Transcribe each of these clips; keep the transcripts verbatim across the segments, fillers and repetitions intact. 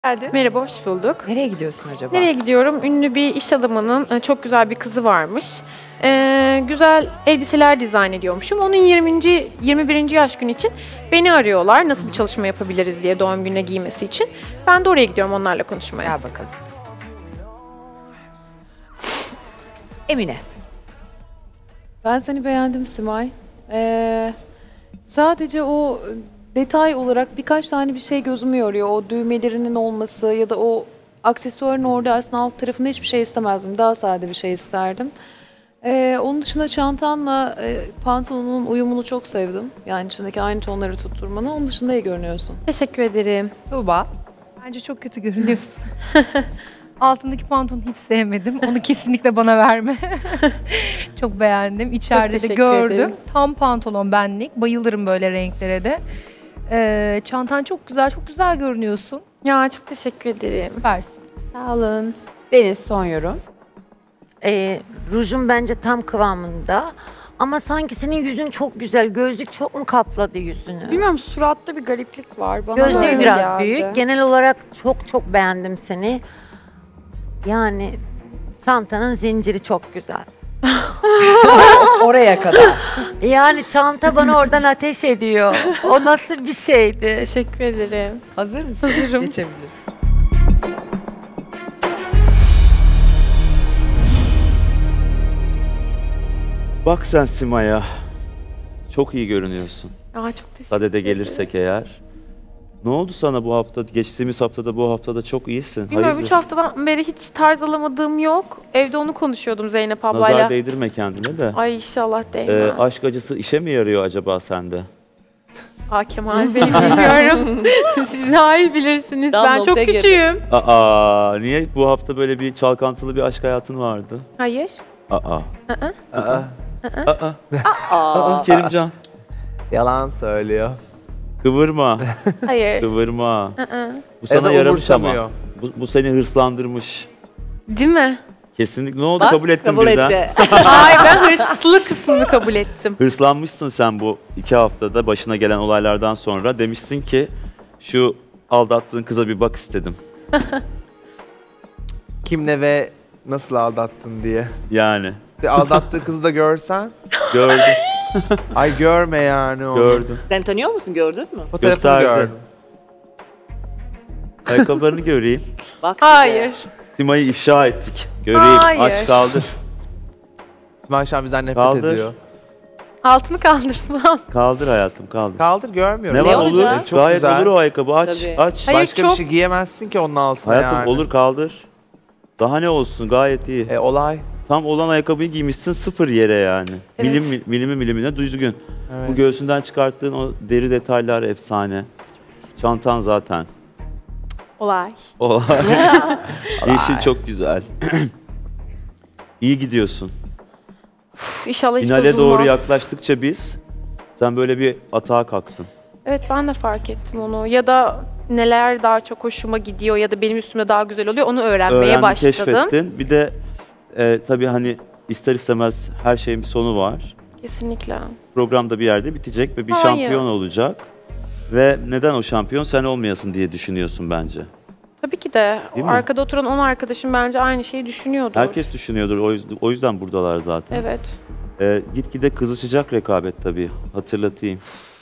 Geldin. Merhaba, hoş bulduk. Nereye gidiyorsun acaba? Nereye gidiyorum? Ünlü bir iş adamının çok güzel bir kızı varmış. Ee, güzel elbiseler dizayn ediyormuşum. Onun yirminci yirmi birinci yaş günü için beni arıyorlar. Nasıl bir çalışma yapabiliriz diye doğum gününe giymesi için. Ben de oraya gidiyorum onlarla konuşmaya. Gel bakalım. Emine. Ben seni beğendim Simay. Ee, sadece o detay olarak birkaç tane bir şey gözümü yoruyor. O düğmelerinin olması ya da o aksesuarın orada aslında alt tarafında hiçbir şey istemezdim. Daha sade bir şey isterdim. Ee, onun dışında çantanla e, pantolonun uyumunu çok sevdim. Yani içindeki aynı tonları tutturmanı. Onun dışında iyi görünüyorsun. Teşekkür ederim. Tuğba. Bence çok kötü görünüyorsun. Altındaki pantolonu hiç sevmedim. Onu kesinlikle bana verme. Çok beğendim. İçeride de teşekkür gördüm. ederim. Tam pantolon benlik. Bayılırım böyle renklere de. Ee, çantan çok güzel, çok güzel görünüyorsun. Ya çok teşekkür ederim. Versin. Sağ olun. Deniz son yorum. Ee, rujun bence tam kıvamında. Ama sanki senin yüzün çok güzel. Gözlük çok mu kapladı yüzünü? Bilmiyorum, suratta bir gariplik var. Bana Gözlüğü öyle biraz geldi. büyük. Genel olarak çok çok beğendim seni. Yani çantanın zinciri çok güzel. Oraya kadar. Yani çanta bana oradan ateş ediyor. O nasıl bir şeydi? Teşekkür ederim. Hazır mısın? Hazırım. Geçebilirsin. Bak sen Sima'ya. Çok iyi görünüyorsun. Ya çok teşekkür Sadede ederim. gelirsek eğer. Ne oldu sana bu hafta? Geçtiğimiz haftada bu haftada çok iyisin. Bilmiyorum, Hayırdır? üç haftadan beri hiç tarz alamadığım yok. Evde onu konuşuyordum Zeynep Nazar ablayla. değdirme kendine de. Ay inşallah Ee, değmez. aşk acısı işe mi yarıyor acaba sende? Aa Kemal Bey bilmiyorum. Siz daha iyi bilirsiniz. Tam ben çok noktaya girdi. küçüğüm. Aa, niye bu hafta böyle bir çalkantılı bir aşk hayatın vardı? Hayır. Aa. Aa. Aa. Aa. Aa. Kerimcan. Yalan söylüyor. Kıvırma. Hayır. Kıvırma. Aa. Bu sana da yaramış ama. umursamıyor. Bu, bu seni hırslandırmış. Değil mi? Kesinlikle. Ne oldu? Bak, kabul ettin kabul birden. etti. Ay ben hırslı kısmını kabul ettim. Hırslanmışsın sen bu iki haftada başına gelen olaylardan sonra. Demişsin ki şu aldattığın kıza bir bak istedim. Kimle ve nasıl aldattın diye. Yani. Bir aldattığı kızı da görsen. Gördüm. Ay görme yani onu. Gördüm. Sen tanıyor musun, gördün mü? Fotoğrafını Gösterdi. gördüm. Ayakkabılarını göreyim. Bak size. Hayır. Sima'yı ifşa ettik. Göreyim. Hayır. Aç kaldır. İsmail şu an bizden nefret Kaldır. ediyor. Altını kaldırsan. Kaldır hayatım kaldır. Kaldır görmüyorum. Ne var olur? olacak? Çok Gayet güzel. olur o ayakkabı. Aç. Tabii. Aç. Hayır, Başka çok- bir şey giyemezsin ki onun altına Hayatım yani. olur kaldır. Daha ne olsun gayet iyi. E olay. Tam olan ayakkabıyı giymişsin sıfır yere yani. Evet. Milim milimi milimine düzgün. Evet. Bu göğsünden çıkarttığın o deri detaylar efsane. Çantan zaten. Olay. Olay. Yeşil çok güzel. İyi gidiyorsun. Üf, İnşallah hiç Finale bozulmaz. doğru yaklaştıkça biz, sen böyle bir atağa kalktın. Evet ben de fark ettim onu. Ya da neler daha çok hoşuma gidiyor ya da benim üstümde daha güzel oluyor onu öğrenmeye Öğrendin, başladım. keşfettin. Bir de e, tabii hani ister istemez her şeyin bir sonu var. Kesinlikle. Programda bir yerde bitecek ve bir Hayır. şampiyon olacak. Ve neden o şampiyon sen olmayasın diye düşünüyorsun bence. Tabii ki de Değil o mi? arkada oturan on arkadaşım bence aynı şeyi düşünüyordur. Herkes düşünüyordur, o yüzden, o yüzden buradalar zaten. Evet. E, gitgide kızışacak rekabet tabii, hatırlatayım.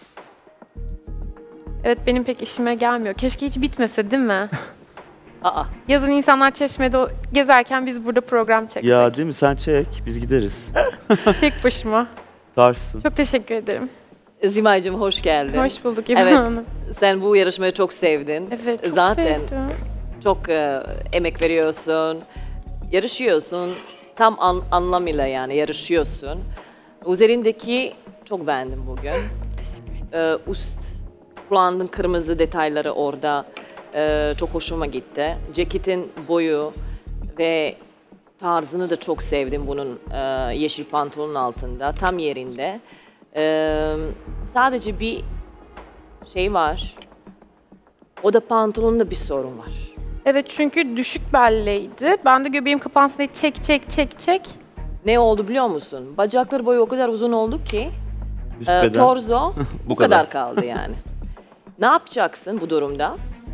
Evet benim pek işime gelmiyor. Keşke hiç bitmese değil mi? Aa, Yazın insanlar Çeşme'de o- gezerken biz burada program çeksek. Ya değil mi, sen çek, biz gideriz. Tek başıma. Tarsın. Çok teşekkür ederim. Zimay'cığım hoş geldin. Hoş bulduk İvan Evet. Hanım. Sen bu yarışmayı çok sevdin. Evet çok Zaten sevdim. çok e, emek veriyorsun. Yarışıyorsun. Tam an, anlamıyla yani yarışıyorsun. Üzerindeki çok beğendim bugün. Teşekkür ederim. Ee, üst kullandığın kırmızı detayları orada e, çok hoşuma gitti. Ceketin boyu ve tarzını da çok sevdim bunun e, yeşil pantolonun altında. Tam yerinde. Ee, sadece bir şey var. O da pantolonunda bir sorun var. Evet çünkü düşük belliydi. Ben de göbeğim kapansın diye çek çek çek çek. Ne oldu biliyor musun? Bacakları boyu o kadar uzun oldu ki Üst e, beden. torzo Bu bu kadar kaldı yani. Ne yapacaksın bu durumda?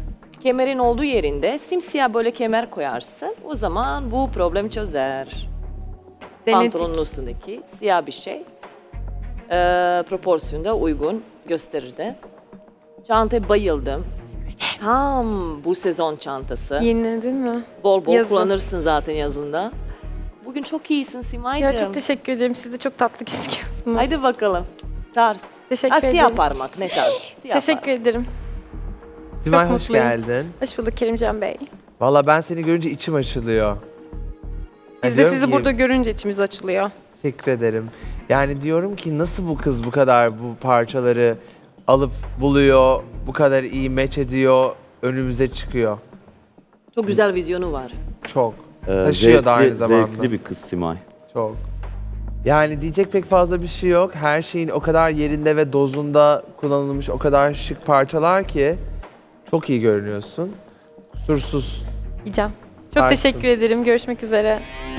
kemerin olduğu yerinde simsiyah böyle kemer koyarsın. O zaman bu problem çözer. Denedik. Pantolonun üstündeki siyah bir şey. Ee, proporsiyonda uygun gösterirdi. Çantaya bayıldım. Tam bu sezon çantası. Yine değil mi? Bol bol Yazın. kullanırsın zaten yazında. Bugün çok iyisin Simay'cığım. Ya çok teşekkür ederim. Siz de çok tatlı gözüküyorsunuz. Haydi bakalım. Tarz. Teşekkür Ha, ederim. siyah parmak ne tarz? Siyah Teşekkür parmak. ederim. Simay Çok hoş mutluyum. geldin. Hoş bulduk Kerimcan Bey. Valla ben seni görünce içim açılıyor. Biz Yani de diyorum sizi ki, burada görünce içimiz açılıyor. Teşekkür ederim. Yani diyorum ki nasıl bu kız bu kadar bu parçaları alıp buluyor, bu kadar iyi match ediyor, önümüze çıkıyor. Çok güzel vizyonu var. Çok. Ee, Taşıyor da aynı zevkli, zamanda. zevkli bir kız Simay. Çok. Yani diyecek pek fazla bir şey yok. Her şeyin o kadar yerinde ve dozunda kullanılmış o kadar şık parçalar ki çok iyi görünüyorsun. Kusursuz. Yiyeceğim. Çok Harikasın. teşekkür ederim. Görüşmek üzere.